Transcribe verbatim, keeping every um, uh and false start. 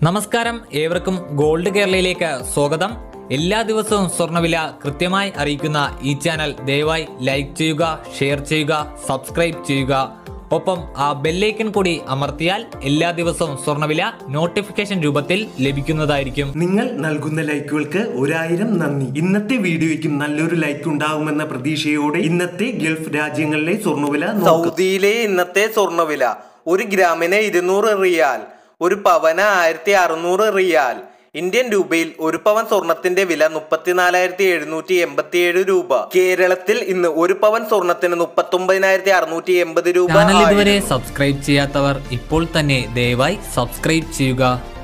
നമസ്കാരം, ഏവർക്കും ഗോൾഡ് കേരളയിലേക്ക് സ്വാഗതം. എല്ലാ ദിവസവും സ്വർണ്ണവില കൃത്യമായി അറിയിക്കുന്ന ഈ ചാനൽ ദയവായി ലൈക്ക് ചെയ്യുക, ഷെയർ ചെയ്യുക, സബ്സ്ക്രൈബ് ചെയ്യുക. ഒപ്പം ആ ബെല്ലൈക്കൺ കൂടി അമർത്തിയാൽ എല്ലാ ദിവസവും സ്വർണ്ണവില നോട്ടിഫിക്കേഷൻ രൂപത്തിൽ ലഭിക്കുന്നതായിരിക്കും. നിങ്ങൾ നൽകുന്ന ലൈക്കുകൾക്ക് ഒരായിരം നന്ദി. ഇന്നത്തെ വീഡിയോയ്ക്കും നല്ലൊരു ലൈക്ക് ഉണ്ടാകുമെന്ന പ്രതീക്ഷയോടെ ഇന്നത്തെ ഗൾഫ് രാജ്യങ്ങളിലെ സ്വർണ്ണവില. സൗദിയിലെ ഇന്നത്തെ സ്വർണ്ണവില ഒരു ഗ്രാമിന് ഇരുന്നൂറ് റിയാൽ, ഒരു പവന് ആയിരത്തി അറുന്നൂറ് റിയാൽ. ഇന്ത്യൻ രൂപയിൽ ഒരു പവൻ സ്വർണത്തിന്റെ വില മുപ്പത്തിനാലായിരത്തി എഴുന്നൂറ്റി എൺപത്തി ഏഴ് രൂപ. കേരളത്തിൽ ഇന്ന് ഒരു പവൻ സ്വർണത്തിന് മുപ്പത്തി ഒമ്പതിനായിരത്തി അറുന്നൂറ്റി എൺപത് രൂപ. ചാനൽ ഇതുവരെ സബ്സ്ക്രൈബ് ചെയ്യാത്തവർ ഇപ്പോൾ തന്നെ ദയവായി സബ്സ്ക്രൈബ് ചെയ്യുക.